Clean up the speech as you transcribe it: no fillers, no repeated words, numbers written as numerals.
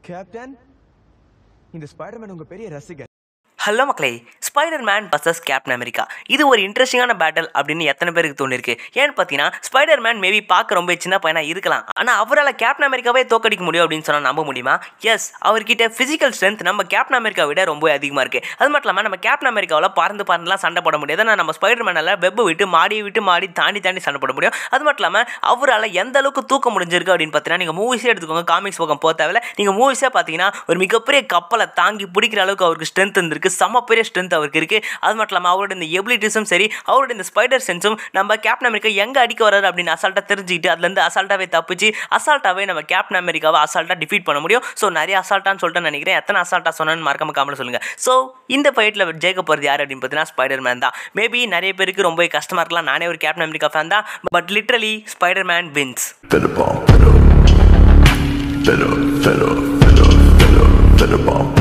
Captain, இந்த Spiderman உங்க பெரிய ரசிகர். ஹலோ மக்களே, ஸ்பைடர்மேன் vs கேப்டன் அமெரிக்கா இது ஒரு இன்ட்ரெஸ்டிங்கான பேட்டில் அப்படின்னு எத்தனை பேருக்கு தோணிருக்கு? ஏன்னு பார்த்தீங்கன்னா ஸ்பைடர்மேன் மேபி பார்க்க ரொம்ப சின்ன பையனாக இருக்கலாம், ஆனால் அவரால் கேப்டன் அமெரிக்காவே தோக்கடிக்க முடியும் அப்படின்னு சொன்னால் நம்ப முடியுமா? எஸ், அவர்கிட்ட ஃபிசிக்கல் ஸ்ட்ரென்த் நம்ம கேப்டன் அமெரிக்கா விட ரொம்ப அதிகமாக இருக்குது. அது மட்டும் இல்லாமல் நம்ம கேப்டன் அமெரிக்காவில் பறந்துலாம் சண்டை போட முடியாது. ஆனால் நம்ம ஸ்பைடர்மேனால் வெப்பை விட்டு மாடி தாண்டி சண்டை போட முடியும். அது மட்டும் இல்லாமல் அவரால் எந்த அளவுக்கு தூக்க முடிஞ்சிருக்கு அப்படின்னு பார்த்தீங்கன்னா, நீங்கள் மூவிஸே எடுத்துக்கோங்க, காமிக்ஸ் பக்கம் போக தேவையில்ல, நீங்கள் மூவிஸே பார்த்தீங்கன்னா ஒரு மிகப்பெரிய கப்பலை தாங்கி பிடிக்கிற அளவுக்கு அவருக்கு ஸ்ட்ரென்த் இருந்திருக்கு, செம்ம பெரிய ஸ்ட்ரென்த் அவருக்கு இருக்கு. அது மட்டும் இல்லாமல் அவரோட இந்த எபிலிட்டிஸும் சரி, அவரோட இந்த ஸ்பைடர் சென்ஸும் நம்ம கேப்டன் அமெரிக்கா எங்க அடிக்க வராரு அப்படின்னு அசால்ட்டா தெரிஞ்சுக்கிட்டு அதுலேருந்து அசால்ட்டாவே தப்பிச்சு அசால்ட்டாவே நம்ம கேப்டன் அமெரிக்காவை அசால்ட்டா டிஃபீட் பண்ண முடியும். ஸோ நிறைய அசால்ட்டான்னு சொல்லிட்டு நினைக்கிறேன். எத்தனை அசால்ட்டா சொன்னு மறக்காம காமெண்ட் சொல்லுங்க. ஸோ இந்த ஃபைட்டில் ஜெயிக்க போகிறது யார் அப்படின்னு பார்த்தீங்கன்னா ஸ்பைடர்மேன் தான். மேபி நிறைய பேருக்கு ரொம்ப கஷ்டமா இருக்கலாம். நானே ஒரு கேப்டன் அமெரிக்கா ஃபேன் தான், but literally Spiderman wins. Spider-Man